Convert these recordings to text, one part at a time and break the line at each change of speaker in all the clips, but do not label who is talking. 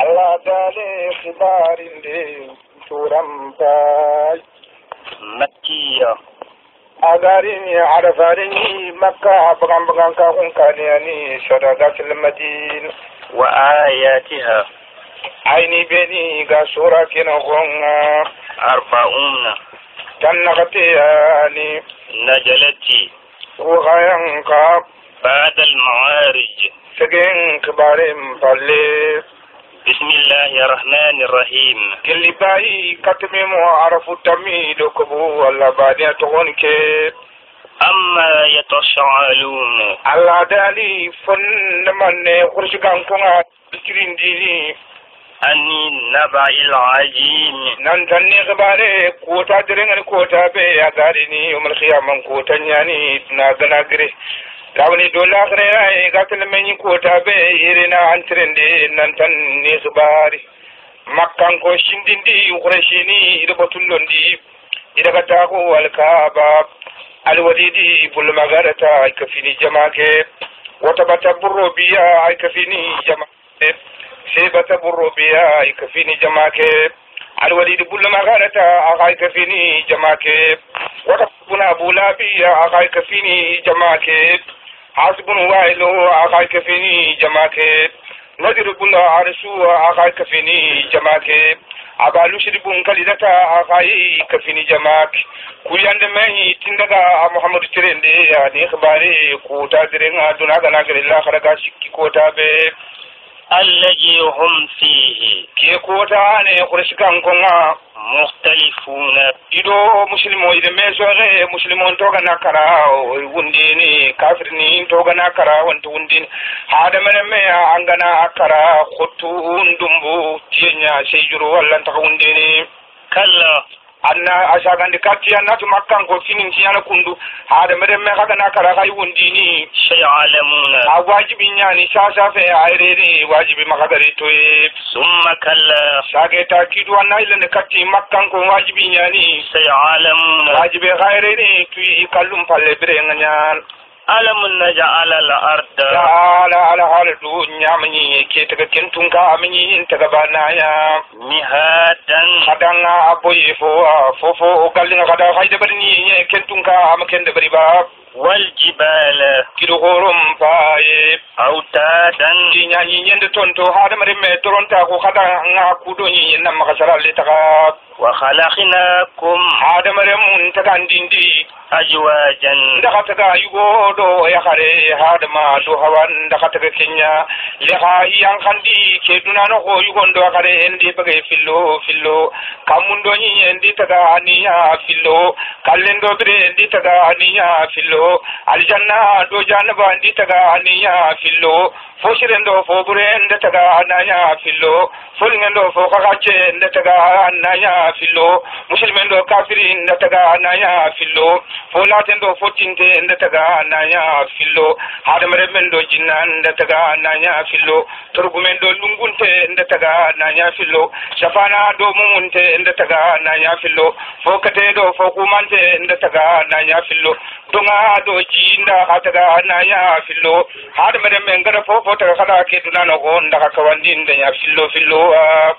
الله دالي خبار اللي تورم باي
مكية
أغاريني عرفاريني مكة بغان كاغون كانياني شرقات المدينة
وآياتها
عيني بيني غاسورا كنغونا
40
تنغتياني
نجلتي
وغاينكا
بعد المعارج
سجن كبارم بالي
بسم الله الرحمن الرحيم
كل باي كتمي معرف التمي لكبو ولا بعدين تغنك
أما يتشعلون
الله دالي فن من خرج كانكونا بكرين ديني
أني النبع العجيم
ننتني غباري كوتا درين كوتا بي أغاريني يوم الخيام كوتا نياني ناغناغري تاوني دولا غري قاتل مني كوتا بي يرينا انترين دي ننتني غباري مكان كو شندين دي وخرشيني إذا بطلون دي إذا كتاكو والكابا الوليدي بل مغارتا يكفيني جماكي وتبتا بروبيا يكفيني جماكي سيبتا بروبيا يكفيني جماكي الوليد بل مغارتا يكفيني جماكي وتبنا بولابيا يكفيني جماكي حاسب وايلو يكفيني جماكي نذر بن عرسو يكفيني جماكي abalu shiribun kalidata akai kafini jamak kuyande mai tindaga Muhammad tirende ya ni khbari ko ta direnga duna ga nagarilla kharaga shikki ko ta be
الذي هم فيه
ke ko ta ne kurshikan kunga
مختلفون
ido muslimo ide mesore muslimon to ga nakara wundini kafirni to ga nakara wanto wundini hada me angana akara khuttu undumbu tinya sejuro wallan ta wundini
كلا
anna ashagandi katiya natu makkan ko finin tiyana kundu hada me kaga nakara kai wundini
سيعلمون
wajibi nyani sasa fe ayreni wajibi makadari to
ثم كلا
sage ta kidu anna ile katti makkan ko wajibi nyani
سيعلمون
wajibi gaireni tu kallum palle bire nganyan
ألم نجعل الأرض
ala haldu nyamni ke taga kentun ka amni taga banaya
مهادا
kadanga aboye fo gallinga kada hayde barni kentun ka am kende bari ba
والجبال
kido horum paye
أوتادا
nya nyende tonto hada mare me toronta ko kada nga kudo nyi nam makasara le taga
وخلقناكم
hada mare mun taga ndindi
أزواجا
ndaka taga yugo do ya khare hadma do hawan ndaka taga kenya le ha yang khandi ke dunano ko yugo ndo khare endi bage fillo kamundo nyi endi taga aniya fillo kallendo bire endi taga aniya fillo aljanna do janaba endi taga aniya fillo foshirendo fo burende taga anaya fillo fulngendo fo kakache ende taga anaya fillo muslimendo kafirin ende taga anaya fillo folatendo fotinte ende taga anaya fillo hadamare mendo jinnan ende taga anaya fillo turgumendo lungunte ende taga anaya fillo shafana do mumunte ende taga anaya fillo fokate do fokumante ende taga anaya fillo dunga do jinda hataga anaya fillo hadamare mengara fo taga kada ke tunano ko ndaka kawandinde ya fillo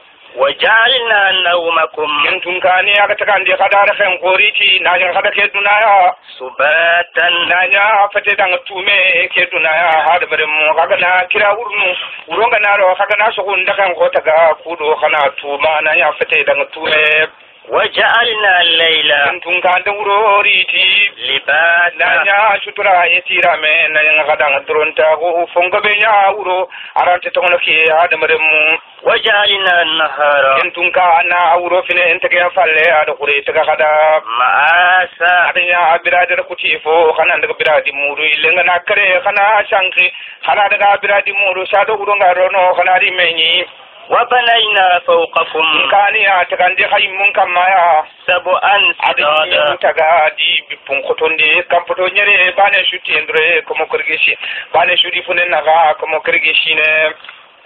وجعلنا نومكم
kentun kani aga takande kada ra fen qoriti nanya kada ke dunaya
سباتا
nanya fate dang tume ke dunaya hada bare mo kaga na kira urnu uronga na ro kaga na so gunda kan ko taga kudo kana tuma nanya fate dang tume
وجعلنا الليل
kentun kande uroriti
لباسا
nanya sutura yetira me nanya kada dronta ko fonga be nya uro arante to ke hada bare mo
وجعلنا النهار
kentun ka ana awro fine enteke falle ada kure taga kada
معاشا
adanya abirade ko tifo kana daga biradi muru ilenga na kare kana shanki kana daga biradi muru sado urunga rono kana rimenyi
وبنينا فوقكم
kani ya takande khaymun kamaya
7
adanya
سراجا
taga di bipun kotonde kampoto nyere bane shutiendre komo kurgeshi bane shuri funen naga komo kurgeshi ne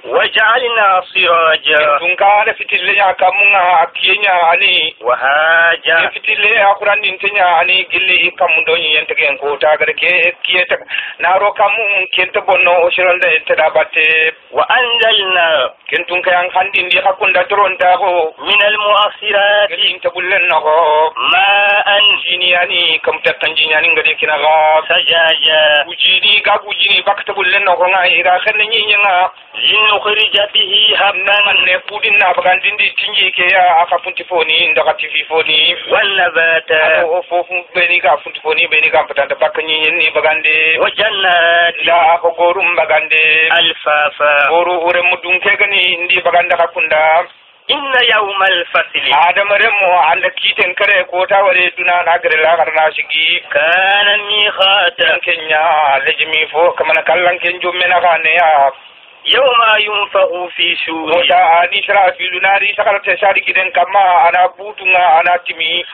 وجعلنا سراجا
تنكار فتلة كمنا أكينيا أني
وهاجا
فتلة أقران إنتنيا أني قلي كمدوني ينتكين كوتا غركي كيتك نارو كمون كنت بونو أشرند انتداباتي
وأنزلنا
كنتم كيان خاندين دي حكون داترون تاغو
من المؤخرات
قلي انتبولن نغو
ماء
جينياني كم تتنجينياني غدي كنغا
سجاجا
وجيني كاكوجيني باكتبولن نغو غايرا خنني ينغا
لنخرج به هبا
من پودين نابغاندين دي تنجي كيا أخافونتي فوني ندغتي في فوني
والنبات
فوفون بينيكا فونتي فوني بينيكا بتانتا باكني يني بغاندي
وجنات
لا أخو غورم بغاندي
الفافا
غورو أورم دونكيغني ندي بغاندا كاكوندا
إن يوم الفصل
آدم رمو على كيتن كره كوتا وريدنا ناغر لا غرناشيغي
كان ميقاتا
كنيا لجمي فو كمان كالان كنجو منا غانيا
يوم ينفخ في سور
موتا اني سرا في لوناري سكال تشاري كيدن كما انا بوتنا انا تيمي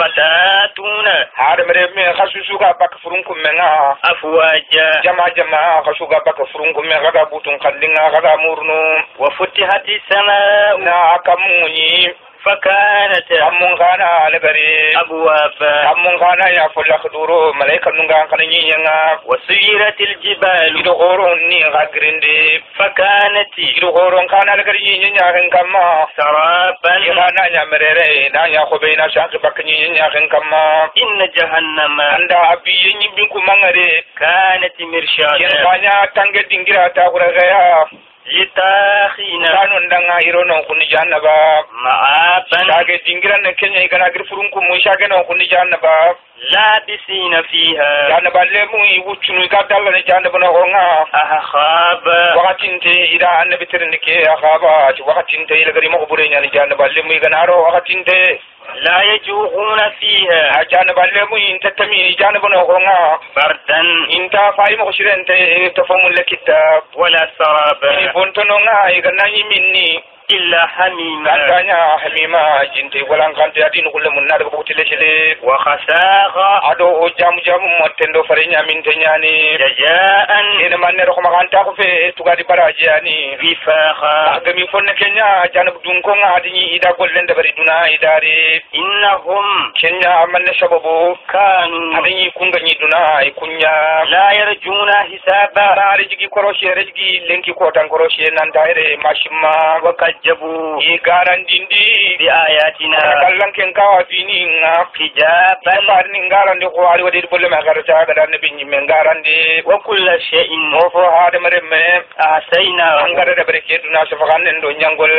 فتاتون
آدم رمي خسوسوغا باك فرونكم منا
أفواجا
جما خسوغا باك فرونكم منا غا بوتون كاندينغا غا مورنو
وفتحت السماء
نا كموني
فكانت
أمونغانا لبري
أبوابا
أمونغانا يا فلك دورو ملايكا نونغان كنني ينغا
وسيرت الجبال
إدو غورون ني غاغريندي
فكانت
إدو غورون كانا لغري نيا كما
سرابا
يغانا يا مريري نا يا خوبينا شاك بكني نيا كما
إن جهنم
أندا أبي ينبينكو مانغري
كانت مرشادا
ينغانيا تانغ دينغرا تاغرغيا
لتاخينا
كانوا ندعنا إيرونو كوني جانبا
معابا
شاك دينغرا نكني يغانا غرفرونكو مشاكنا كوني جانبا
لابسين فيها
جانبا لمو يوچنو يكاتالا جانبا نغونا
أخابا
وقتينتي إذا أنا بترنكي أخابا وقتينتي إلى غري مقبورين يعني جانبا لمو يغنارو وقتينتي
لا يجوعون فيها
جانبا لمو ينتتمي جانبا نغونا
بردا
إنت فاي مغشرين تفهم الكتاب
ولا سرابا
بنتنونا يغناني مني
إلا حميما
أنتانيا حميما جنتي ولان كانت أدين كل من نار بقتلشلي
وخساغا
أدو جام متندو فرينيا من تنياني
جزاء
إنما نرخم غانتاكو في تغادي براجياني
وفاقا
أغمي فن كنيا جانب دونكونا أدني إدا قلن دبري دونا إداري
إنهم
كنيا أمن شبابو
كانوا
أدني كونغني دونا كنيا
لا يرجون حسابا
رجي كروشي رجي لنكي كوتان كروشي نانتايري ماشما
وكذبوا
إيغاران ديندي
بآياتنا
كالان كنكاوا فينينا
حجابا
فارنين غاران دي خواري ودير بول ما غارتا غدان بي من غاران دي
وكل شيء
موفو هاد مرم
أحسينا
انغار دبركيتنا سفغان ندو نيانغول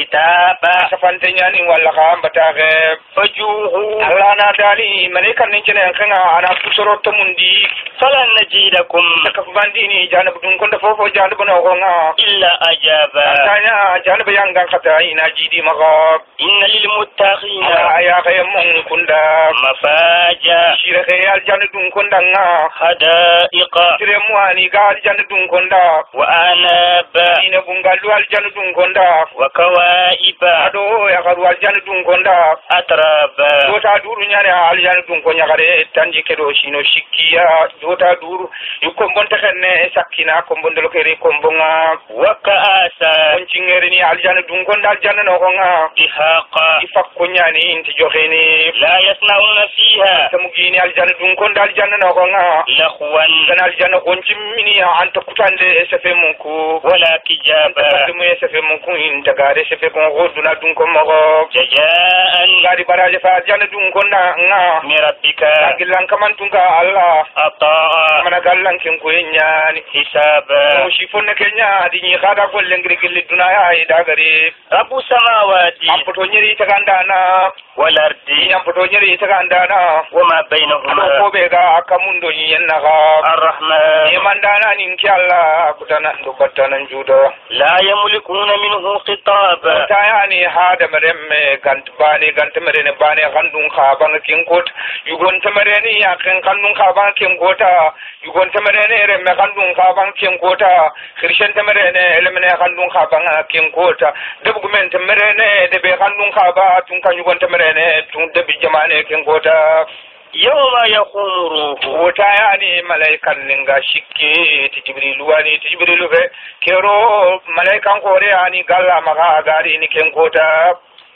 كتابا
سفانتي نياني ولا خام بتاغه
فجوه
الله نادالي ملائكه نينجن كنا انا فسرو تمندي
فلن نجيدكم
تكفبانديني جانب دون كنت فوفو جانب نوغنا
إلا أجابا
تانيا جانب يانغان خطاينا جيدي مغاب
إن للمتقين
يا خيمون كندا
مفاجا
شيرخي الجانب دون كندا
حدائق
سيرمواني قال الجانب دون كندا
وأنابا
إن بنغالو الجانب دون كندا
وكوائب
أدو يا خدو الجانب دون كندا
أترابا
دوتا دور نياري الجانب دون كندا غري تانجي كدو شينو شيكيا دوتا دور يكون تخنه سكينا كومبون دلوكري كومبونغا
وكأسا
ونشينغرني الجانب دون كندا الجانب نوغا
بحاقا
يفكونياني انت جوخيني
لا يسمعون فيها
تمجيني الجانب دون كندا الجانب نوغا
لخوا
كان الجانب كونجميني أنت كتاند سفمكو
ولا كجابا
تمي سفمكو انت غاري سفكون غودنا دون كومغا
جزاء
غاري براجه فالجانب دون كندا
من ربك
أجلان كمان تونكا الله
عطاء
من أجلان كنكوينياني
حسابا
وشيفون كنيا ديني خادا كل لنغري الدنيا إدغري
رب السماوات
أمبتو نيري تغاندانا
والأرض
أمبتو نيري تغاندانا
وما بينهما
ألو بيغا أكاموندو ينغا
الرحمن
يماندانا نينكي الله كتانا ندوكتانا نجودا
لا يملكون منه خطابا
تاياني هذا مرمي كانت مريني باني غندون خابان كينكوت يغون تمريني ياكين غندون خابان كينكوتا يغون تمريني رمي غندون خابان كينكوتا خرشن تمريني إلمني غندون خابان كينكوتا دبغمين تمريني دبي غندون خابا تنكا يغون تمريني تون دبي جماني كينكوتا
يوم يقوم روح
kota yani malaikan ninga shikke ti jibrilu wani ti jibrilu be kero malaikan kore yani galla maga gari ni ken kota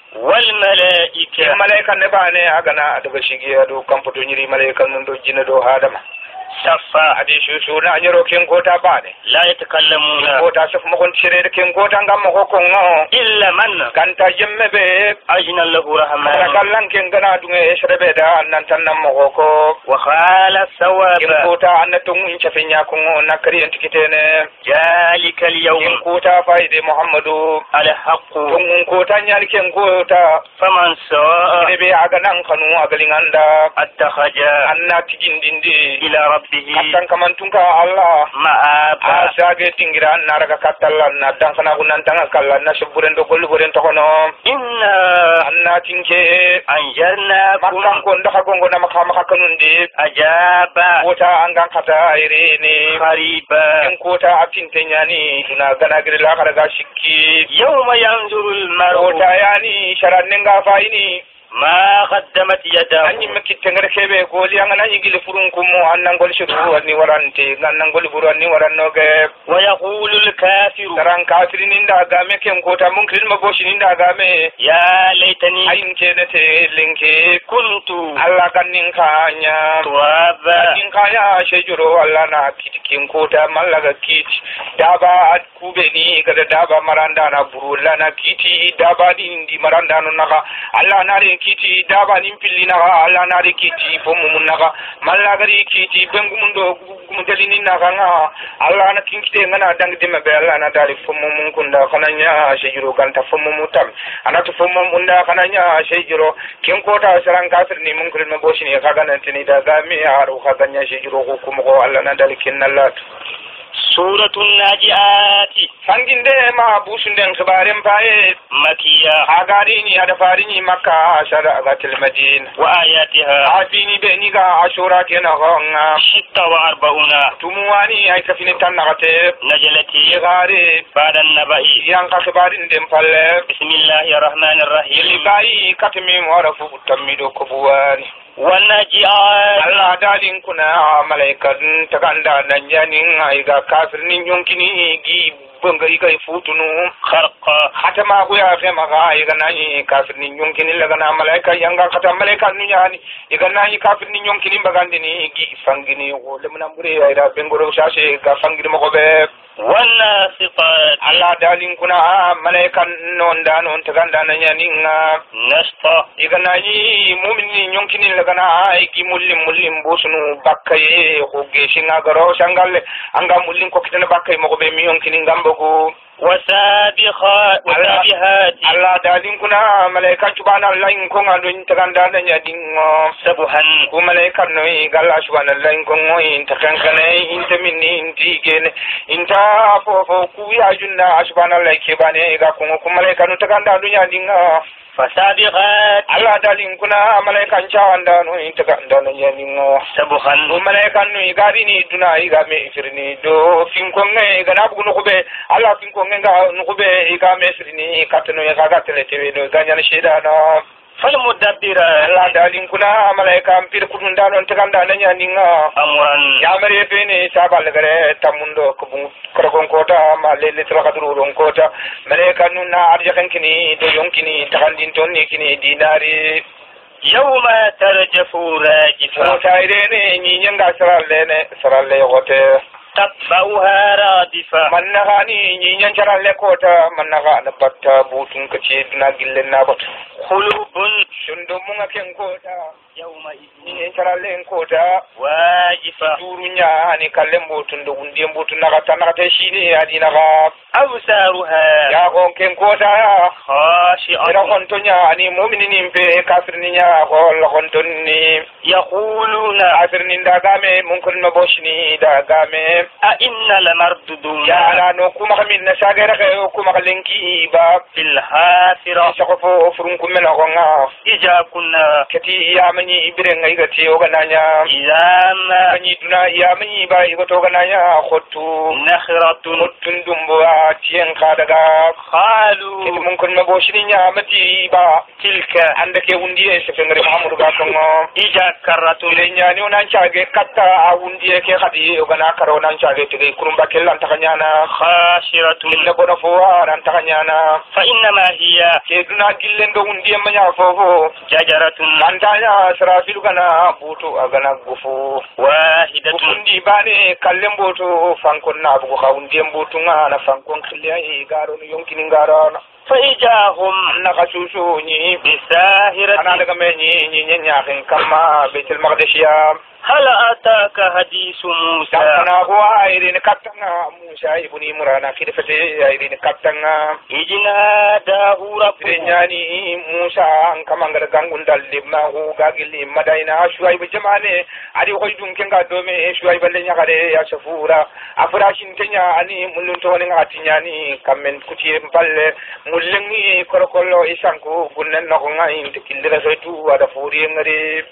والملائكة
malaikan ne bane agana daga shige do kamputo nyiri malaikan mun do jinna do hadama
صفا
adi suna nyoro ken kota bane
لا يتكلمون
kota saf mo kon sire ken kota ngam mo ko ngo
إلا من
kanta jemme be
أجن له رحمن
kallan ken gana dunge shrebe da nan tan nam mo ko
وخال
ken
الثواب
kota annatum in chafenya ko nakari entikitene
ذلك
ken
اليوم
kota faide muhammadu
الحق
tun kota nyal ken kota
فمن ساء
rebe aga nan kanu agalinganda
اتخذ
anna tijindindi
إلى ربه
katan kamantunka allah
مآبا
asage tingira naraga katalla na dan kana kunan tanga kala na shuburen do gollu boren to kono
إنا
anna tinke
أنجرناكم
makkan ko ndaka gongo na makama kanundi
أجابا
kota angan kata irene
قريبا
en kota atinte nyani tuna gana gire la karaga shikki
يوم ينظر المرء
kota yani sharanne nga faini
ما قدمت يداه
anyi mekitte ngere kebe goli anga nanyi gile furun kumu annan gol shuru ni warante annan gol furu ni warannoge
ويقول الكافر
taran kafirin inda game ken kota munkirin magoshin inda game
يا ليتني
ayin kenete linke
كنت
Allah kannin kanya
ترابا
kannin kaya shejuro Allah na kitkin kota mallaga kiti daba kube ni kada daba maranda na burulla na kiti daba di maranda no naka Allah na re kiti daba nin pilli naka Allah na re kiti fomu mun naka mallaga ri kiti bengu mundo gumudalini naka nga Allah na kinkite ngana dangde mabe Allah na dari fomu mun kunda kananya shejuro kanta fomu mutam anatu fomu munda kananya shejuro kin kota saran kafir ni mun kurin maboshi ne kaga nan tini da gami haru kaga nya shejuro ko kuma ko Allah na dalikin Allah
سورة الناجيات
fanginde ma busunden khibaren paye
مكية
agari ni ada farini makka shara agatil madina
وآياتها
afini be ni ga ashura kena gonga
46
tumuwani ay kafini tan nagate
نجلتي
igare
بعد النبأ
yang ka khibarin dem palle
بسم الله الرحمن الرحيم
libai katmi warafu tamido kubuwani
والناجيات
Allah dalin kuna malaikatun takanda nan yanin ai ga kafirin yonkini gi bangari kai futunu
خرقا
hata ma ku ya fe maga ai ga nani kafirin yonkini laga na malaika yanga kata malaika nu yani iga nani kafirin yonkini bagandi ni gi fangini ko lemna mure ai da bengoro shashe ga fangini mo ko be
والناصفات
Allah dalin kuna malaikan non da non takanda nan yanin
نشطا
iga nani mu'minin yonkini laga na ai gi mullim bosunu bakkaye ko geshinga garo shangalle anga mullin ko kitana bakkay mo ko be mi yonkini ngambogo
وسابقات وسابحات
Allah dalin kuna malaika subhanallahi in ko ngado in taganda na nyadin
سبحا
ko malaika no galla subhanallahi in ko ngoy takankane in taminni in tigene in ta fo ku ya junna subhanallahi ke bane ga ko malaika no taganda do nyadin
فسابقات
Allah dalin kuna malaika chawanda no in taganda na nyadin
سبحا
ko malaika no igari ni duna iga me firni do fin ko ngai ga nabu no ko be Allah fin ko ngai ga no ko be iga me firni katno ya ga tele tele do ganya sheda no
فالمدبرات
Allah dalin kuna malaika ampir kudun dalon teganda nanya ninga
أمرا
ya mare bene sabal gare tamundo ko bu korgon kota ma lele trakadru ron kota malaika nunna arja kankini do yonkini takandin tonni kini dinari
يوم ترجف راجفة
tairene ni nyanga saralle hote
تتبعها رادفة
mannagani ni nyancharalle kota mannaga na batta butun kace na gillen na bat
قلوب
shundo munga ken kota
يومئذ
ni nyancharalle kota
واجفة
turunya ni kallen butun do undien butun naga tanata shine adina ga
أبصارها
ya gon ken kota ira
خاشعة
kontonya ani mu'minin be kafirninya gol kontonni
يقولون
kafirnin dagame munkun maboshni dagame
أئن لمردودون
يا على نوكما من نساجر كيوكما لنكي با
في الحافرة
سقفو فرنكم من أغنى
إذا كنا
كتي يا مني إبرن أيغتي أغنى
إذا ما
مني دنا يا مني با إغتو أغنى خطو
نخرة
خطن دمبوا تين خادغا
قالوا
كتي ممكن مبوشرين يا متي با
تلك
عندك يوندي سفنغري محمد غاكما
إذا كرة
lenyani onanchage katta awundi ke khadi ogana karo nanchage tege kurumba kellan takanyana
خاشرة
illa bona fo ran takanyana
فإنما هي
keduna gillendo undi manya fofo
شجرة
antanya sarafilu kana butu agana gufu
واحدة
undi bane kallem butu fankon na bugo khawundi mbutu ngana fankon khiliyai garo yonkini ngarana
فإذا هم
nakasushuni
بساهرة
ana daga menyi nyakin kama baitul maqdis ya
هل أتاك حديث موسى
Dangana huwa irin katanga Musa ibuni Murana kidfate irin katanga
إذ ناداه ربه
Irenyani Musa an kamangar gangun dalima hu gagili madaina Shuaib jamane ari hoydum kenga dome Shuaib lenya gare ya safura afrashin kenya ani mulunto ni ngatinyani kamen kuti palle mullengi korokolo isanku gunnen no ngai tikildira soitu ada furi ngare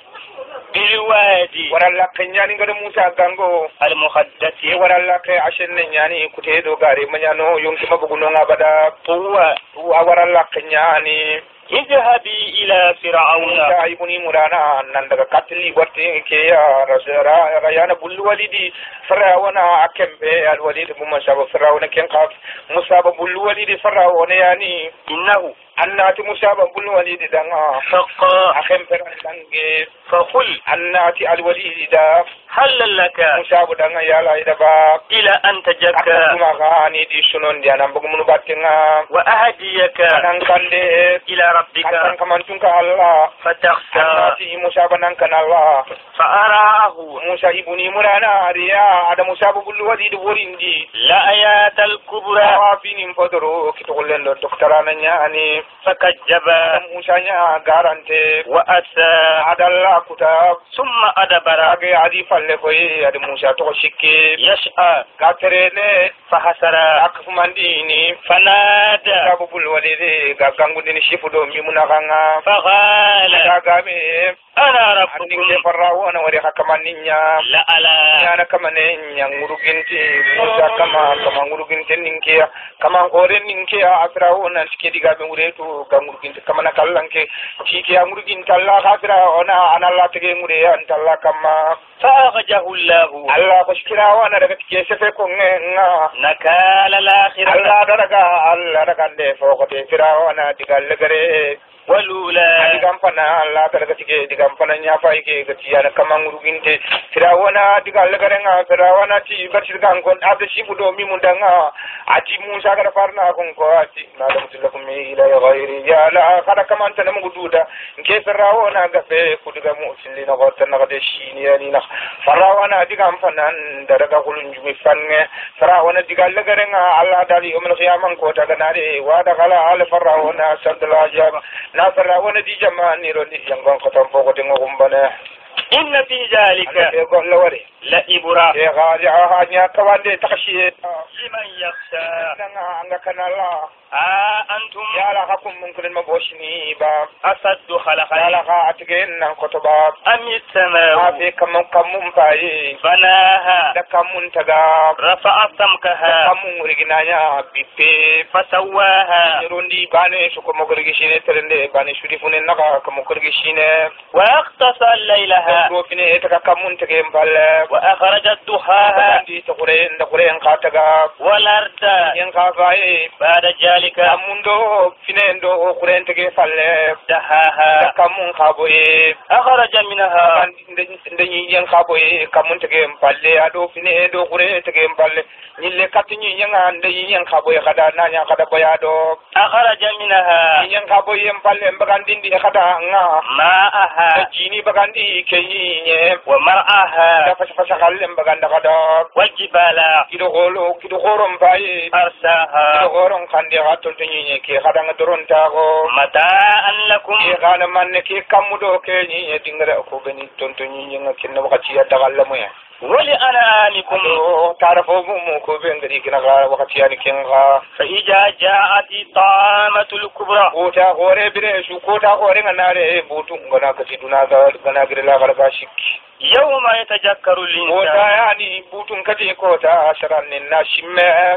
بالوادي
waralla kenyani ngare Musa gango
المقدس
waralla ke ashenne nyani kutedo gari manyano yonki mabuguno ngabada
طوى
waralla kenyani
اذهبي إلى فرعون
Musa ibuni Murana nandaga katli warti ke ya rasara rayana bul walidi farawana akembe al walid musa farawana ken qaf Musa bul walidi farawana yani
إنه
annati Musa bul walidi danga
حق
akembe dange
فقل
annati al walidi da
هل لك
Musa danga yala ida ba
إلى أن تجك
kuma gani di sunon dia nambugo munu battenga
وأهديك
nan kande
إلى ربك
kan kamantunka Allah
فتخشى
annati Musa banan kan Allah
فأراه
Musa ibuni Murana riya ada Musa bul walidi borindi
لآيات الكبرى
awafinin fodoro kitogollen do doktorana nyani
فكذب
Musa nya garante
وأتى
adalla kuta
ثم أدبر
age adi falle koy adi Musa to shikke
يشأى
gaterene
فحسر
akfumandini
فنادى
sabul walidi gagangudini shifudo mimuna ganga
فقال
dagame
أنا
andike
ربكم
farrawona wari hakamaninya
لألا
nyana kamane nyanguruginti Musa kama nguruginti ninkia kama ore ninkia afrawona tikediga be nguretu ganguruginti kama nakallanke tike nguruginti Allah afrawona analla tege ngure antalla kama
فأخرجه الله
Allah bashkirawana daga tike sefe ko nga
نكال الآخرة
Allah daga de fokote firawona digal legare
ولولا
digam pana Allah daga tike digam pana nya fay ke gatiya kama nguruginte firawona digal legare nga firawona ti batir kan kon abde shibudo mi mundanga ati Musa gara farna kon ko ati na dum tilakum ila ghairi ya la kada kama anta namu duda nke firawona gafe kudiga mu silina gorta na gade shini yani na firawona digam panan daga kulun jumi fanne firawona digal legare nga Allah dali umul qiyamang ko daga nare wa daga al firawona sallallahu alaihi na firawona di jamani roni yangon ko tan foko de ngombane
إن في ذلك
ande ko lawari
لإبرة
e gaari ha nya kawande takhshiye
لمن يخشى
nanga anga kanala
أنتم
yala hakum mun kulen maboshini ba
أسد خلقا
yala ha atgen nan ko to ba
أم السماء
afi kamum paye
بناها
da kamun taga
رفع سمكها
kamun riginanya bippe
فسواها
rondi bane suko mogorgi shine terende bane shudi funen naka kamogorgi shine
وأغطس ليلها
do fine taka kamun tage mballe
وأخرجت ضحاها
andi to kuren khataga
والأرض
yen khafaye
بعد ذلك
amundo finendo kuren tage falle
دحاها
kamun khaboye
أخرج منها
ndenyi yen khaboye kamun tage mballe ado fine do kuren tage mballe nille katinyi yenga ndenyi yen khaboye kada nanya kada boyado
أخرج منها
yen khaboye mballe mbagandindi kada nga
ماءها
jini bagandi kenyi
ومرعاها
da fasha kalle mbaganda kada
والجبال
kido goro mbaye
أرساها
kido goro khande hatol tinyi ke kada ngadoron tago
متاعا لكم
e kana manne ke kamudo ke ni dingara ko beni tontonyi nga kinna wakati ya dagallamu ya
ولأنعامكم
تعرفوا مو بين ذلك نغا وقت يعني كنغا
فإذا جاءت الطامة الكبرى
كوتا غوري بريش كوتا غوري ناري بوتو غنا كتيدنا غنا غرلا غرغا شيك
يوم يتذكر
كوتا
الإنسان
يعني بوتو كتي كوتا أشران الناشم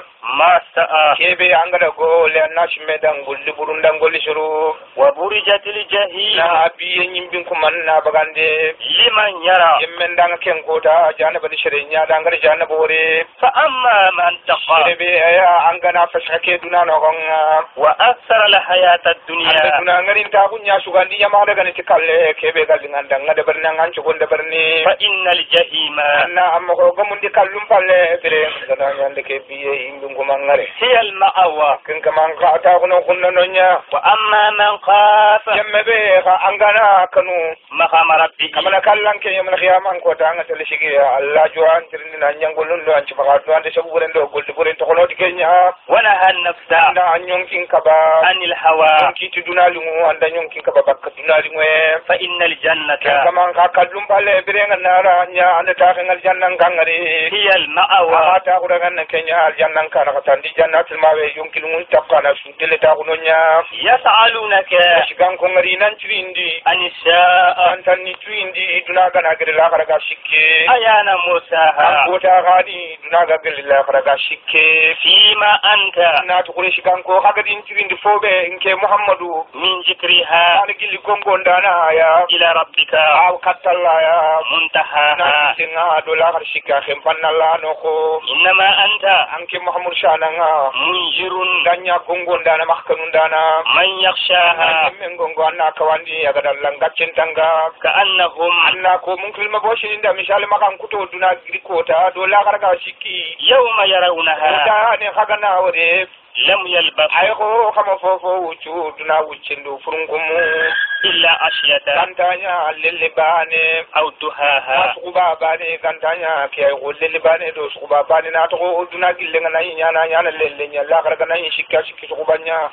ما سعى
كيبي عنغدا غول الناشم دانغول برون دانغول شرو
وبرجت الجحيم
na biye nyimbin kuma na bagande
لمن يرى
yemmen danga ken kota jana bani shere nya danga jana bore
فأما من تقى
rebe aya angana fashake duna no gonga
وأكثر الحياة
ande
الدنيا
duna ngari ta kunya sugandi yama daga ni tikalle kebe gal nganda ngada barna ngancho gonda barni
فإن الجحيم
anna amma ko gamundi kallum palle bere ngana nyande ke biye indum ko mangare
هي المأوى
kin kama ka ta kuno kunno nonya
وأما من خاف
yemme be ka angana kanu
مقام ربه
kamana kallan ke yamna khiyaman ko tanga tele shigi Allah juan tirni na nyangolun do anci baka to ande sabu buren do golde buren to kono dikenya
ونهى النفس
anda anyon kin kaba
عن الهوى
ki tudunali mu anda nyon kin kaba bakka dunali mu
فإن الجنة
kaman ka kallum balle birenga nara nya anda ta ngal jannan kangare
هي المأوى
ta ko daga nan kenya al jannan kana ka tandi jannatul mawe yonkin mun takana su dele ta kuno nya
يسألونك
shigan ko ngari nan trindi
عن الساعة
antan ni trindi duna kana gere la karaga shikke
أيان موساها
kota gadi duna ga gere la karaga shikke
فيما أنت
na to kure shigan ko haga din trindi fobe nke muhammadu
من ذكرها
ana gilli gongo ndana ya
إلى ربك
aw katalla ya na
منتهاها
tinga do la har shikka khim panalla no ko
إنما أنت
anke muhammad shananga
منذر
danya gongo ndana mahkanu ndana
من يخشاها
men gongo anna kawandi ya gadal langaccen tanga
كأنهم
anna ko mun kilma boshi inda misali makan kuto duna giri kota do la garga shikki
يوم يرونها
da ne haga na wore
لم يلبثوا
ay ko kama fofo wucu duna wuccindu furungumu
إلا عشية
kantanya lelle bane
أو دهاها
sukuba bane kantanya ke ay ko lelle bane do sukuba bane na to duna gille ngana nyana nyana lelle nyalla garga na shikka shikki sukubanya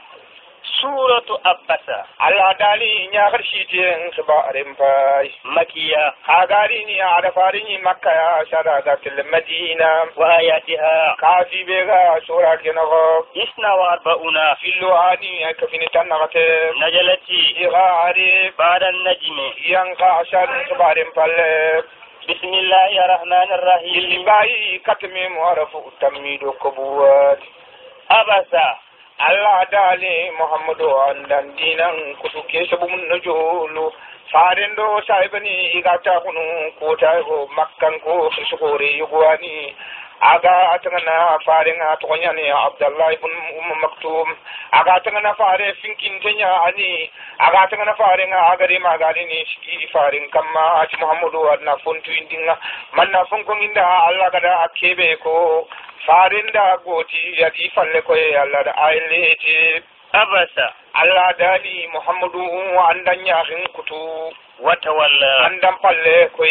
سورة أبسة
Allah dali nya garshite khibarim fay
مكية
hagari ni ada farini makka ya shada ga til madina
وآياتها
kafi bega sura kenago
42
fillo ani kafini tanagate
نزلت
igari
بعد النجم
yanka ashan khibarim palle
بسم الله الرحمن الرحيم
libai katmi muarafu tamido kubuwat
أبسة
Allah dali Muhammadu andan dinan kutuke sabun najulu farendo saibani igata kunu kota go makkan ko khishore yugwani aga atangana farenga tonyani Abdullah ibn Maktum aga atangana fare finkin tenya ani aga atangana farenga agari magari ni ski faren kamma ati Muhammadu adna fontu indinga manna fonko inda Allah kada akebe ko farinda goti yadi falle ko Allah da ailete
أبسة
Allah dali Muhammadu andan yahin kutu
وتولى
andan palle ko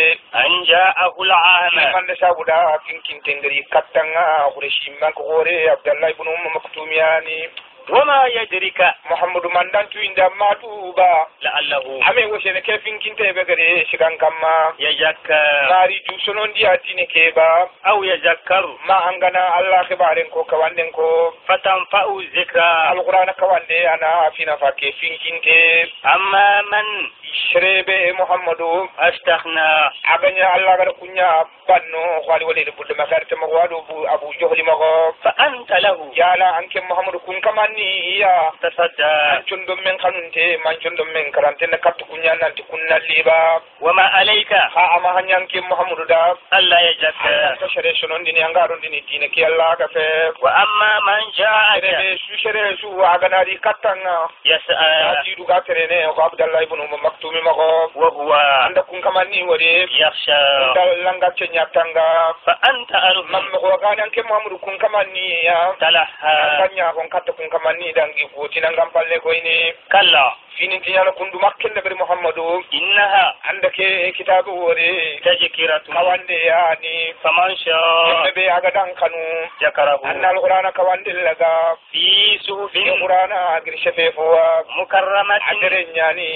أن جاءه العامة
man da sabuda kinkin tengari katanga quraishi man ko gore Abdullah ibn Maktum yani
وما يدرك
Muhammadu man dan tu inda matuba
لعله
ame wo sene ke finkin tebe gare shigan kamma
يذكر
mari du sonon dia tine keba
أو يذكر
ma angana Allah khibaren ko kawanden ko
فتنفع الذكرى
alquran kawande ana fina fakke finkinte
أما من
shrebe Muhammadu
استغنى
aganya Allah gar kunya banno khali wale budde makarta mo wadu Abu Johli mago
فأنت له
yala anke Muhammadu kun kamani ya
تصدى
chundum men kanunte man chundum men karante na kat kunya nanti kunna liba
وما عليك
ha ama hanyanke Muhammadu da
ألا يذكر
ta shere sonon dini angaro dini dine ki Allah ka fe
وأما من جاءك
shere su shere su agana di katanga
يسأل
ati du ga terene ko Abdullah ibn Maktum mago
وهو
anda kun kamani wore
يخشى
langa cenya tanga
فأنت أرض
mamma ko ganan ke Muhammadu kun kamani ya
تلها
kanya kon katta kun kamani dangi ko tinangam palle ko ini
كلا
finin tinyala kundu makkende bari Muhammadu
إنها
anda ke kitabu wore
تذكرة
kawande yani
فمن شاء
be aga dan kanu
ذكره
anna alqur'ana kawande laga
في صحف
alqur'ana agri shefe fo
مكرمة
adere nyani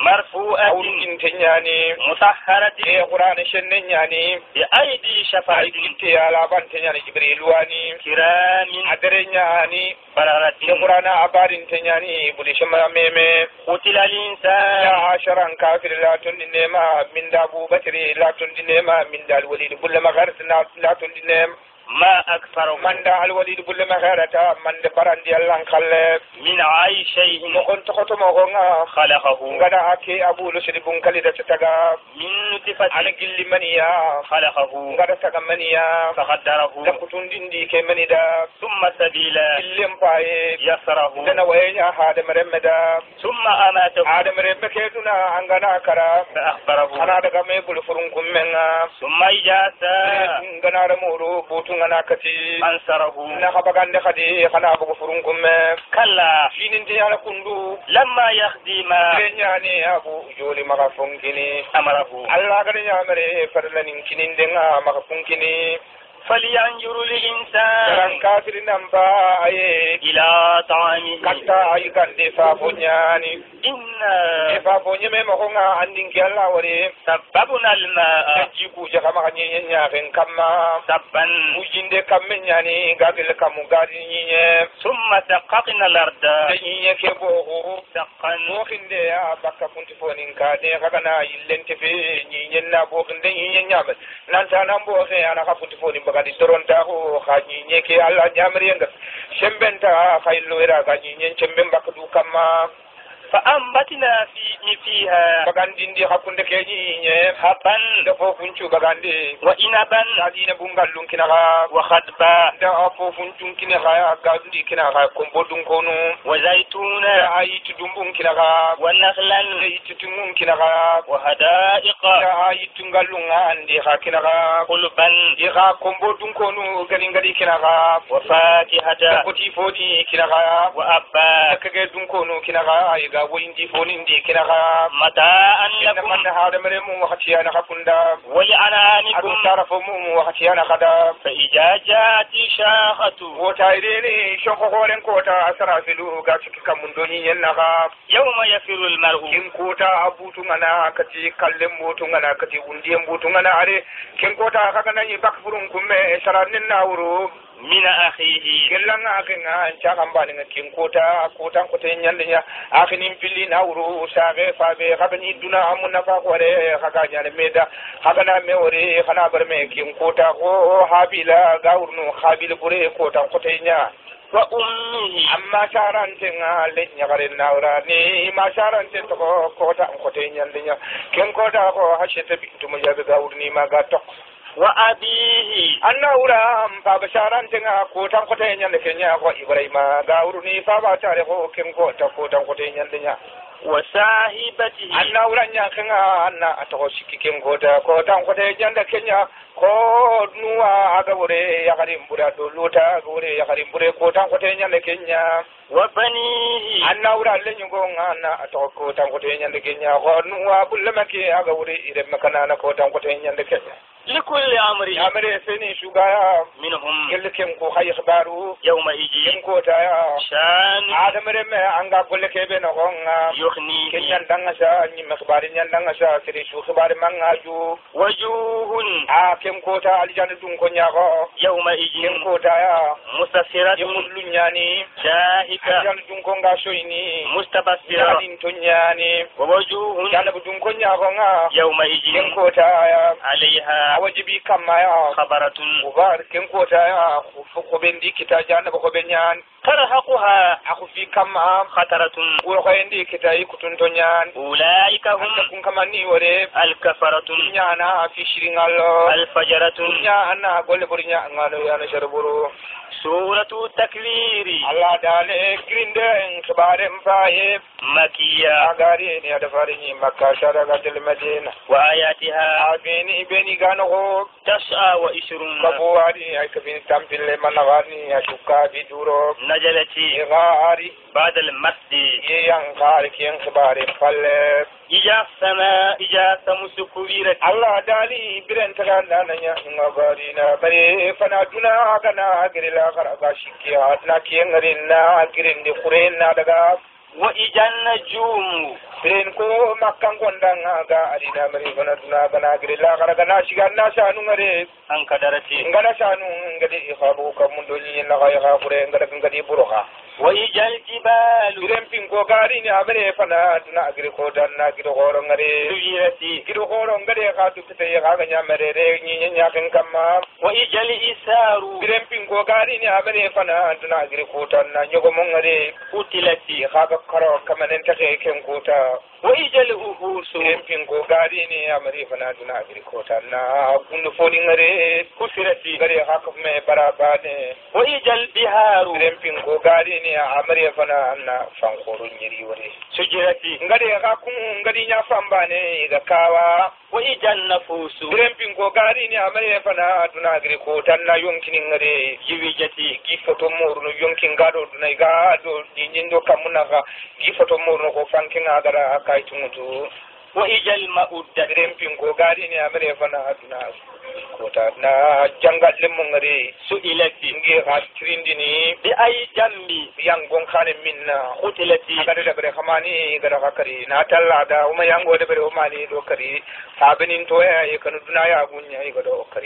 مرفوعة
أولين تنياني
مطهرة
قرآن شننياني
بأيدي شفاعة
كنتي على بنتياني جبريل واني
كرام
أدرينياني
بررة
قرآن أبارين تنياني بوليشما ميمي
قتل الإنسان
يا عشرا كافر لا تندنما من دابو بكري لا تندنما من دا الوليد بل مغارت لا تندنما
ما أكثر
من دا الوليد بل مغارتا من دا براندي الله خلف
من أي شيء
مكنت ختمه
خلقه
غدا أكي أبو لسربون كاليدا تتغا
من نطفة
أنا قل منيا
خلقه
غدا تغا منيا
فقدره
دكتون دندي كي منيدا
ثم سبيلا
قلم باي
يسره
دنا وينيا هذا مرمدا
ثم أماته
هذا مرمكيتنا أنغنا كرا
فأخبره
أنا دغا ميبول فرنكم منا
ثم إجاسا
غنا رمورو بوتو غنا كتي
أنصره
نخبغان دخدي خنا بغو فرنكم
كلا
فين دي على كندو
لما يخدم
يعني أبو جولي مغفونكني
أمره
الله قد يعمل فرلن كنين دنا مغفونكني
فلينظر الإنسان
كران كافر نمبا
إلى طعامه
كتا أي كان دفا فنياني
إنا
دفا فني مهونا عندين كلا وري
سببنا الماء
تجيكو جكما نينيا فين كما
سبا
وجند كم يعني قابل كم قاري
ثم سققنا الأرض
نينيا كبوه
سقا
بوخين دي بكا كنت فونين كادي خغنا يلنت في نينيا بوخين دي نينيا نانتا نمبوخي أنا كنت فونين بغادي تورونتاخو خاجي نيكي الله جامرينغ شمبنتا خايلو إرا خاجي نين شمبن بكدو كما
فأنبتنا فيها
bagandin di hakunde keji nye
حبا
da fofuncu bagandi
وإنبا
adina bungallun kinaga
وخدبا
da fofuncun kinaga gandi kinaga kombodun kono
وزيتونا
da ayitu dumbun kinaga
ونخلا
ayitu tumun kinaga
وحدائق
da ayitu ngallun andi ha kinaga
قلبا
di ha kombodun kono garingari kinaga
وفاكهة
koti fodi kinaga
وأبا
kage dun kono kinaga ay ga woyindi fonindi kinaga
متاعا
inna
لكم
man hada mere mu wakati ana hakunda
ولأنعامكم
adu tarafu mu wakati ana kada
فإذا جاءت شاخة
wota ideni shonko horen kota asara filu ga ciki kamun doni yennaga
يوم يفر المرء
kin kota abutu ngana kati kallem butu ngana kati undiem butu ngana are kin kota kaga nani bakfurun kumme saranin nawuru
من أخيه
kellanga kenga chaka mbani kin kota kote nyandenya akhinin pilli nawuru sage fabe kabani duna amuna fa kware kaga nyane meda kaga na mewore kana barme kin kota ko habila gawurnu habil bure kote nya
وأمه
amma sarante nga le nyagare nawra ni ma sarante to kota kote nyandenya ken kota ko hashete bintu majaga gawurni maga tok
وأبيه
anna ura baba sarante nga kota kote nyande kenya ko ibrahima gawurni fa ba tare ko ken kota kote nyandenya
وصاحبته
anna ura nya kenga anna atoko sikki ken kota kote nyande kenya ko nuwa aga wore yakarim bura do lota gore yakarim bure kote nyande kenya
وبنيه
anna ura le nyugo ngana atoko kote nyande kenya ko nuwa bullamake aga wore ire makana na kote nyande kenya
لكل أمر
amere seni shugaya
منهم
gelle ken ko hay khbaru
يومئذ
ken ko ta
شان
adamere me anga golle kebe no gonga
يغنيه
kenyan danga sa ni makbari nyan danga sa seri shu khbari mangaju
وجوه
ken ko ta aljana dun ko nyaako
يومئذ
ken ko ta ya
مسفرة
yemullu nyani
شاهكة
aljana dun ko nga shoyni
مستبصرة
yadin to nyani
ووجوه
yalla dun ko nyaako nga ken
يومئذ
ko ta ya
عليها
awajibi kamma ya
خبرة
ubar ken ko ta ya ko bendi kita janna ko benyan
ترهقها
aku fi kamma
خطرة
wo ko endi kita ikutun to nyan
أولئك هم
kun kamani wore
الكفرة
nyana fi shiringallo
الفجرة
nyana golle burinya ngalo yana sharburu
سورة التكوير
Allah dale grinde khibare mfaye
مكية
agari ni adafari makka sharaga del madina
وآياتها
abeni beni gano
29
kabuari ay kabin tampille managani ashuka biduro
نزلت
igari
بعد المسجد
yang khari kien khibare falle
إجا السماء إجا سمس كبيرة
Allah dali biren tagana nanya ngabari na bare fana duna kana girila karaga shikiya na kien rinna girin di khuren na daga
وإذا النجوم
Biren ko makkan gondanga ga adina mari bana duna gana grilla gara gana shiga na shanu ngare
أنكدرتي
ngana shanu ngade ikhabu kamundo ni na ga ya bure ngada ngadi buroha
وإذا الجبال
biren pingo gari ni amere fana duna agri ko dan na gido horo ngare
سيرت
gido horo ngade ga tu kite ya ga nya mere re ni nya kan kamma
وإذا الإسار
biren pingo gari ni amere fana duna agri ko dan na nyogo mon ngare
قتلت
ga ga karo kamanen take ken kota
وإذا الأفوس
Empin ko gari ne amari fana duna agrikota na kundu foni ngare
كسرت
gare hakuf me baraba ne
وإذا البحار
empin ko gari ne amari fana na fankoro nyiri wore
سجرت
ngare hakun ngari nya famba ne ga kawa
وإذا النفوس
empin ko gari ne amari fana duna agrikota na yonkini ngare
جوجت
gi foto morno yonkin gado duna ga do dinjindo kamuna ga gi foto morno ko fankin agara kai tumutu
وإذا المؤدة
rempin ko gari ne amere fana aduna kota na jangal lemmo ngare
سئلت
ngi ha trindini
بأي جنب
yang gon khane minna
قتلت
agada de bre khamani gara hakari na talla da uma yango de bre umani do kari sabenin to ya kanu duna ya gunya ay gado kari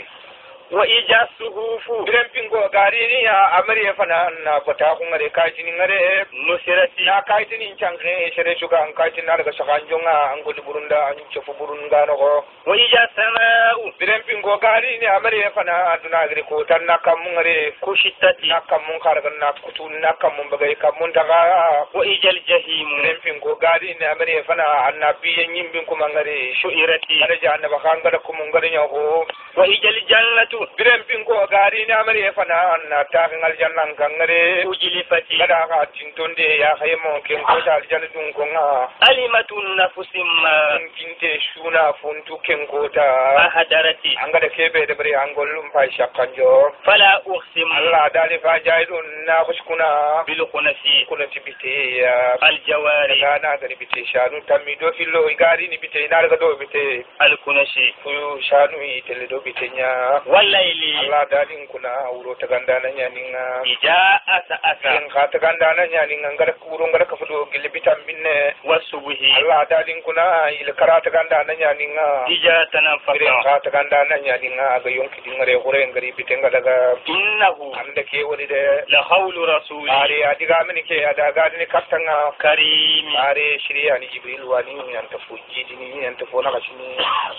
وإذا الصحف
rempin ko gari ne amere fana na kota ko ngare kajini ngare
نصرت
na kajini change shere suga an kajini daga sakanjonga an godi burunda an chofu burunga no
وإذا السماء
birempin go gari ne amare fana aduna agri ko tan nakamun ngare
كشطت
nakamun kargan na kutu nakamun bagai kamun daga
وإذا الجحيم
birempin go gari ne amare fana annabi yimbin kuma ngare
شئرت
ada janna bakan gada kuma ngare nyago
وإذا الجنة
birempin go gari ne amare fana anna ta ngal jannan ngare
أجلفت
kada ka tintonde ya haymo ken ko ta aljanna dun ko nga
علمت النفس ما
kinte shuna funtu ken ko ta
أهدرت
angada kebe de bari angolum fa shakanjo
فلا أقسم
Allah dali fa jaidun na buskuna
بالخنس
kuna tibite ya
الجواري
kana gari bite shanu tammi do fillo igari ni bite na daga do bite
الكنش
kuyu shanu itele do bite nya
والليل
Allah dali kuna uro tagandana nya ninga
إذا أسأس
en ka tagandana nya ninga ngara kuro ngara ka fudo gile bitam binne
والصبح
Allah dali kuna il karata gandana nya ninga
إذا تنفق
en ka tagandana nya ninga ga yonki dingare hore ngari bite ngadaga
إنه
ande ke woni de
لقول رسول
are adiga mini ke adaga ni kattanga
كريم
are shiriya ni jibril wani yanta fuji dini yanta fona kashini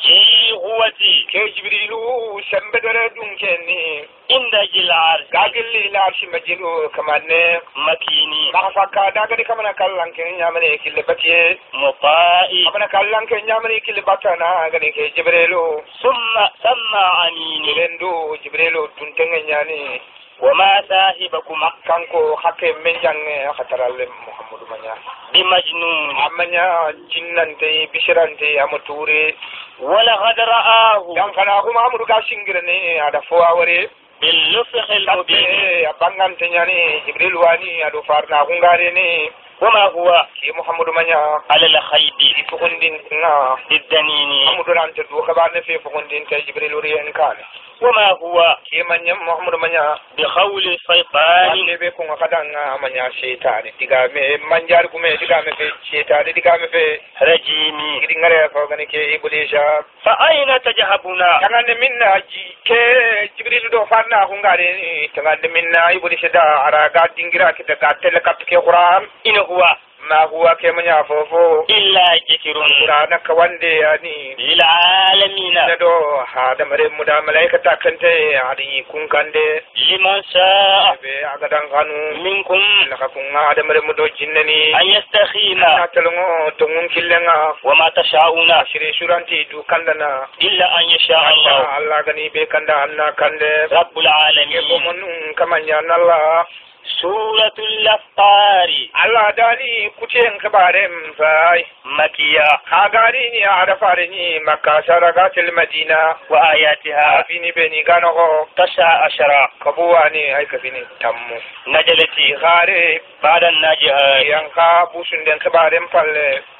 ذي قوتي
ke jibrilu sembe dare dun kenni
عند ذي العرش
gagilli la arshi majilu kamanne
مكيني
maka fakka daga di kamana kallan ken nyamane kille batiye
مطاع
kamana kallan ken nyamane kille batana gani ke jibrilu
ثم سمى أمين
rendu jibrilu dun tenga nyani
وما صاحبكم
kanko hakke men jange khataralle muhammadu manya
بمجنون
amanya jinnante bishirante amature
ولقد رآه
dan kana kuma amuru ga shingirne ada fo aware
باللفح المبين
abangante nyani jibril wani ado farna hungare ne
وما هو
ki muhammadu manya
على الخيب
fukundin na
بالدنين
muhammadu rante do kabane fe fukundin tay jibril riyan kan
وما هو
ki manya muhammadu manya
بقول الشيطان
ande be ko kadanga manya shaytani diga me manjar gume diga me fe shaytani diga me fe
رجيم
gidi ngare fa gane ke iblisha
فأين تذهبون
tangande minna ji ke jibril do farna hungare ni tangande minna iblisha da araga dingira kita ka tele kat ke qur'an
إن هو
ma huwa ke manya fofo
إلا ذكر
qur'ana ka wande yani
للعالمين
do ha da mare mu da malaikata kante adi kun kande
لمن شاء
be agadan kanu
منكم
la ka kun da mare mu do jinnani
أن يستخيم
na talongo tongun killenga
وما تشاءون
shire suranti du kandana
إلا أن يشاء الله
Allah gani be kanda anna kande
رب
ke
العالمين
bomonun kamanya Allah
سورة الأفطار
Allah dani kucen kabarem fai
مكية
hagari ni ada farini makka saragatil madina
وآياتها
afini beni gano
19
kabuwani ay kafini tammu
نزلت
gare
بعد الناجحات
yanka busun den kabarem palle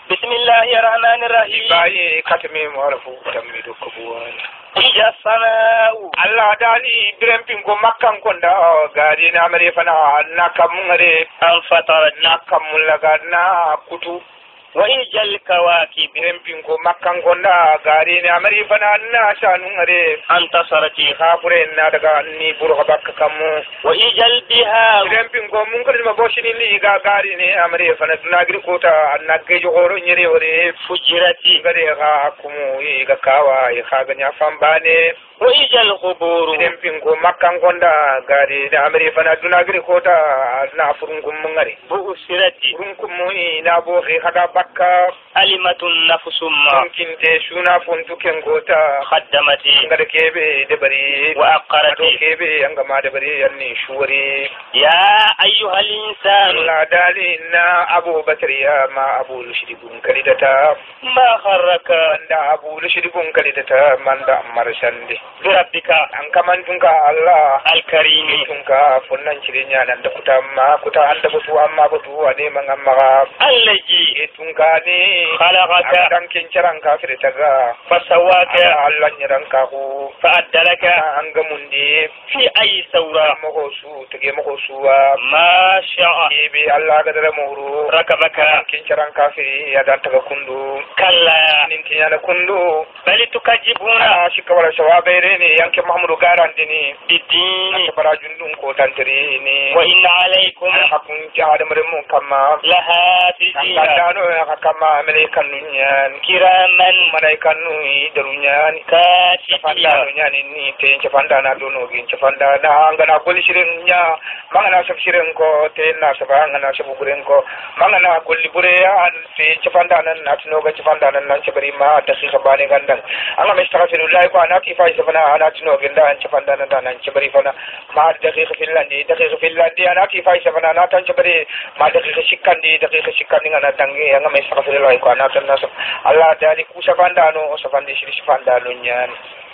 بسم الله الرحمن الرحيم
باي كاتمي معرفو تميدو كبوان
إجا السماء
الله دالي برمبين كو مكان كوندا غادي نامري فنا ناكامغري
انفطرت
ناكاملغانا كوتو
وإجا الكواكب
برمبين كو مكان كوندا غادي نامري فنا ناشانغري
انتصرت
خابرين نادغا ني بورغ باك كامو
وإجا البهار
برمبين كو مونكر ما بوشيني لي غادي ني امري فنا ناغري كوتا ناغي جوغورو نيري وري
فجرت
غادي غا كومو يغا كاوا يخاغا نيا فامباني
وإجا القبور
برمبين كو مكان كوندا غادي نامري فنا ناغري كوتا na furungum ngari
بؤسرت
furungum moy na bo xi xada bakka
ألمة النفس ما
kinte suna fontu kengota
خدمت
ngada kebe de bari
وأقرت
kebe anga ma de bari yanni shuwari
يا أيها الإنسان
la dalina abu bakriya ma abu lushribun kalidata
ما غرك
anda abu lushribun kalidata manda marshande
بربك
an kamantunka allah
الكريم
tunka fonnan cirinya nan da kuta anda butu amma butu ane mangamma
الذي
tunka ne
خلقك
dan kincaran kafir taga
فسواك
Allah nyiran ka ko
فأدلك
an ga mundi
في أي ثورة
mako su tage mako suwa
ما شاء
ebe Allah ga dara muru
ركبك
kincaran kafir ya dan taga kundu
كلا
nin tinyana kundu
بل تكذبون
shi kawara shawabaire ne yanke Muhammadu garandi ni
بالدين
bara jundun ko tantri ni
وإن عليكم
hakun jaade mare mun kama
لحافظين
dano ya kama malaikan nunyan
كراما
malaikan nu darunyan
كاتبين
fanda nyani ni te fanda na dono gin fanda na ngana gol shirin nya mangana sab shirin ko te na saba ngana sabu buren ko mangana golli bure ya te fanda nan na tino ga fanda nan nan bari ma ta shi khabane gandan anga mestaghfirullah ko anati fa sabana ana tino ginda an fanda nan nan bari fana ma daqiqa fillandi anati fa sabana na tan bari ma daqiqa shikkandi ngana tangi anga mestaghfirullah ko anata nas Allah dali ku sabanda no sabandi shiri fanda no nyan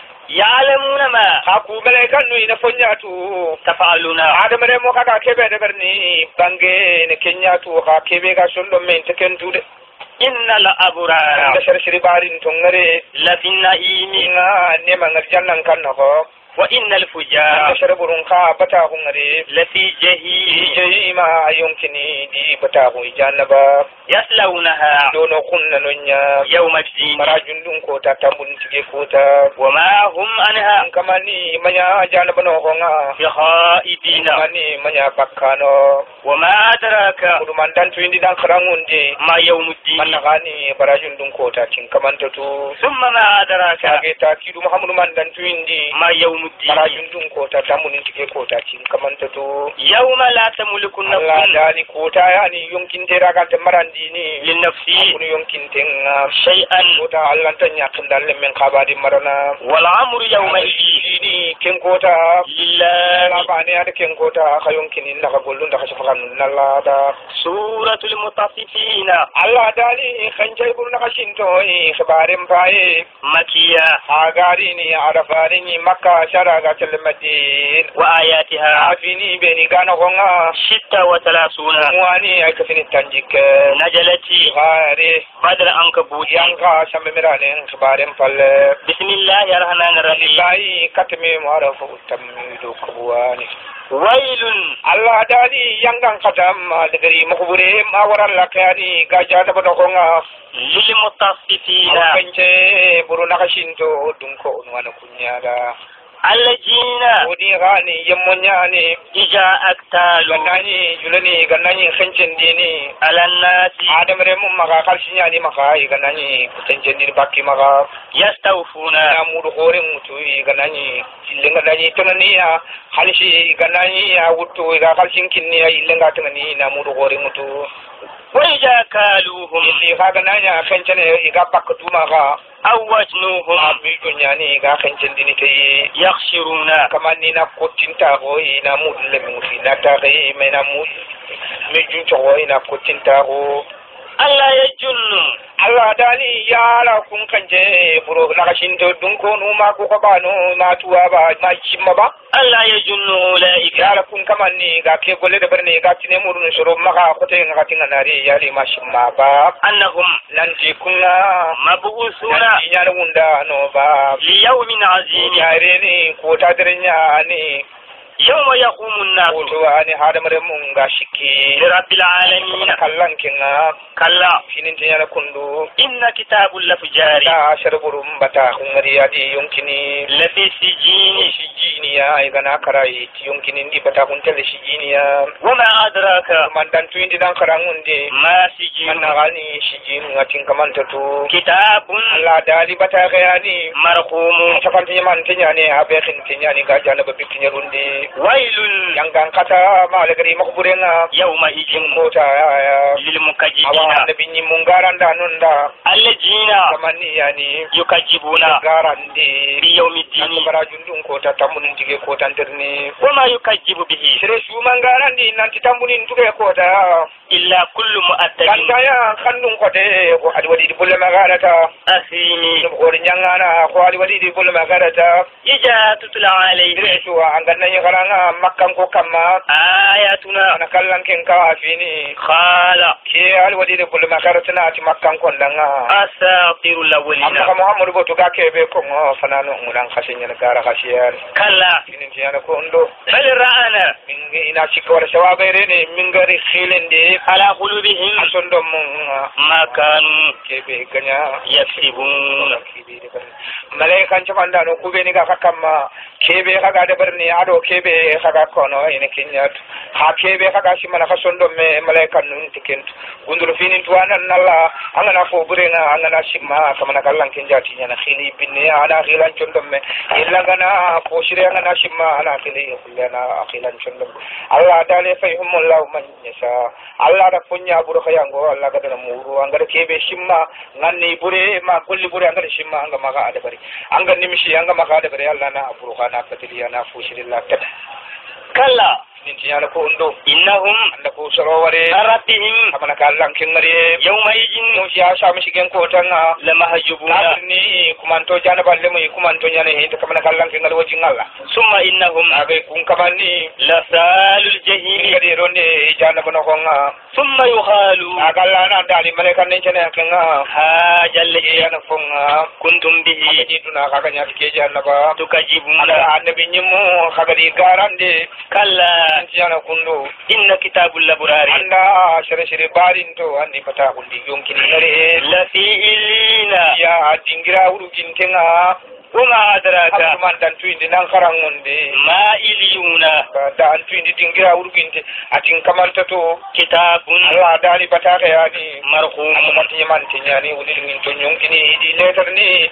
يعلمون ما
aku malaikan nu ina fonyatu
تفعلون
adam re mo kaka kebe de berni bange ne kenyatu ka kebe ga sondo men tekentu de
إن الأبرار
da shari barin tongare
لفي النعيم
inga ne mangar jannan kan no
وإن الفجار
da shari burun ka bata hungare
لفي جهيم
jeyima ayunkini di bata hu jannaba
يصلونها
dono kunna nonya
يوم الدين
marajundun ko ta tambun tige ko ta
وما هم عنها
kamani manya jannaba no honga
بخائبين
kamani manya bakkano
وما أدراك
kuduman dan tuindi dan karangunde
ما يوم الدين
manna gani barajun dun kota tin kamanta to
ثم ما أدراك
kage ta kidu muhammadu man dan tuindi
ما يوم الدين
barajun dun kota tamunin tike kota tin kamanta to
يوم لا تملك
Allah
نفس
dali kota yani yonkin tera kan marandi ni
للنفس
kunu yonkin tenga
شيئا
kota Allah tan yakin dalle men kabadi marana
والعمر يومئذ
ni ken kota
لله
la bani ada ken kota kayonkin inna ka golun da ka shafakan nalla da
سورة المطففين
Allah dali khanjay burna ka shinto khibarim faye
مكية
agari ni arafari ni makka sharaga til madin
وآياتها
afini beni gana honga
36
wani ay kafini tanjik
نجلتي
gare
بدر عنكبوت
yanka shammirane khibarim falle
بسم الله الرحمن الرحيم
bai katme marafu tamidu kubwani
ويل
Allah dali yangan kadam degari mukbure ma waran lakani gaja da bado honga
للمطففين
kanje buruna ka shinto dunko unwana kunyaga
الذين
odi gani yemmonyani
إجا أكتالوا
ganani julani ganani khancin dini
على الناس
adam re mum maga khalsinya ni maga ganani khancin dini bakki maga
يستوفون
na mudu hore mutu ganani illenga dani tonani ya khalsi ganani ya wuttu ga khalsin kinni ya illenga tonani na mudu hore mutu
وإذا كالوهم
illi ga ganani khancin ga bakku maga
أو وزنوهم
abi dunyani ga khancin dini tayi
يخسرون
kamani na kotinta go ina mudu le mufi na ta ga me na mudu me juncho go ina kotinta go
ألا يجن
Allah dali yara kun kanje buro na kashin to dun ko no ma ko ba no ma tuwa ba ma chimma ba
ألا يجن أولئك
yara kun kamanni ga ke golle da barne ga tine murun shoro maka ko te ga tinga nari yali ma shimma ba
أنهم
nan je kunna
مبعوثون
nyar wunda no ba
ليوم عظيم
yare ni ko ta dirnya ni
يوم يقوم الناس
ko ani hadamare mun ga shiki
لرب العالمين
kallan kinga
كلا
finin tinya kundu
إن كتاب الفجار
da sharburum bata hungari adi yonkini
لفي سجين
shijiniya igana karai yonkini ndi bata kuntel shijiniya
وما أدراك
mandan tu indi dan karangunde
ما سجين
manna gani shijin ngatin kamanta tu
كتاب
Allah dali bata gayani
مرقوم
tafantinya mantinya ne abe kintinya ni ga jana babitinya runde
ويل
yang gang kata malagari makburenga
يومئذ
kota ya
للمكذبين
awa nabi ni mungaranda nunda
الذين
kamani yani
يكذبون
garande
بيوم الدين
barajundun kota tamunin tige kota ndirni
وما يكذب به
sere sumangarandi nanti tambunin tuge kota
إلا كل مؤدب
kandaya kandun kote ko adi wadi bulle magarata
أثيم
ko nyangana ko adi wadi bulle magarata
إذا تتلى عليه
sere suwa anganna yigaranga makkan ko kamma
آياتنا
ana kallan ken ka afini
قال
ke adi wadi bulle magarata na ati makkan kon danga
أساطير الأولين
amma muhammadu boto ga kebe ko ngo fanano ngudan khasinya gara khasiyan
كلا
inin tiyana ko ndo
بل رأنا
mingi ina sikawar shawabere ne mingari khilende
على قلوبهم
asondo mun
ما كانوا
kebe ganya
يكسبون
malaikan camanda no kube ni ga kakamma kebe kaga da barni ado kebe kaga kono ina kinyat ha kebe kaga simana kasondo me malaikan nun tikentu gundur finin tuana nalla angana fo burenga angana simma kamana kallan kinjati nyana khili binne ana khilan chondo me illangana fo shire angana simma ana khili kullana akhilan chondo Allah dale fayhumullahu man yasha Allah da punya buru khayango Allah ga da muru angara kebe simma nganni bure ma kulli bure angara simma anga maga ada bari anga nimshi anga maga ada bari Allah na buru kana fatiliya na fushilillah tada
كلا
ninti yana ko undo
إنهم
anda ko soroware
ربهم
kamana kallan kengari
يومئذ
no siya sami shigen ko tanga
لمحجوبون
ni kumanto jana balle mu kumanto nyane hita kamana kallan kengal wajin Allah
ثم إنهم
abe kun kamani
لسال الجحيم
ngadi ronde jana bano konga
ثم يقالوا
agalla na dali malaikan ne chene kenga
هذا الذي
yana fonga
كنتم به
ji tuna kaga nya ke jana ba
تكذبون
ala annabi nyimu kaga di garande
كلا
yana kundo
إن كتاب الأبرار
anda shere barin to andi pata kundi yonkini ngare
لفي إلين
ya dingira uru kintenga
وما أدراك
man dan tuindi nan karangunde
ما إليون
da an tuindi dingira uru kinte atin kamanta to
كتاب
Allah dali pata yani
مرقوم
manti manti yani udi ngin to yonkini di letter ni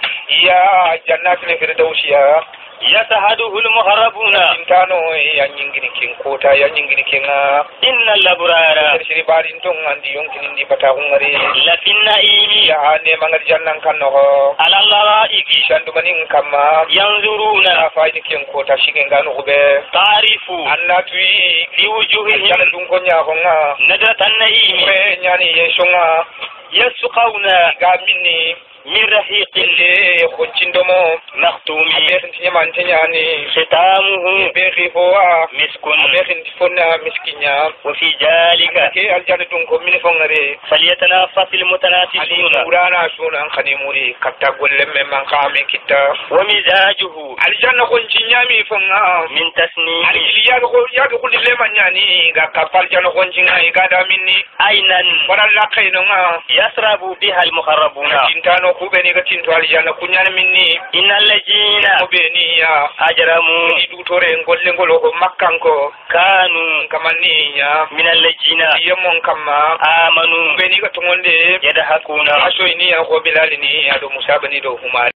ya jannatul firdausiya
يشهده المقربون
intano ya nyingini kin kota ya nyingini kinga
إن الأبرار
shere barin to andi yonkini di pata ngare
لفي النعيم
ya ne mangar jannan kanno
على الأرائك
shandu manin kama
ينظرون
na faidi ken kota shigen ganu ube
تعرف
annatui
في وجوههم
jana dun ko nya honga
نجرة النعيم
be nyani yesonga
يسقون
ga minni
من رحيق
ille khoncindomo
مختوم
be khintnya mantenya ni
ختامه
be khifoa
مسك
be khintifona miskinya
وفي ذلك
ke aljana dun ko min fongare
فليتنافس
ali
المتنافسون
urana sunan khani muri katta golle me man kame kitta
ومزاجه
aljanna khoncinya mi fonga
من تسنيم
ya ko dille manyani ga kapal jana khoncinga ga da minni
عينا
wala kainonga
يشرب بها المقربون
tintano kubeni ga tinto aljanna kunyana minni
إن الذين
kubeni ya
أجرموا
ni dutore ngolle ngolo ko makkanko
كانوا
kamanniya
من الذين
yemon kamma
آمنوا
kubeni ga tongonde
يضحكون
aso ini ya ko bilalini ya do musabani do humari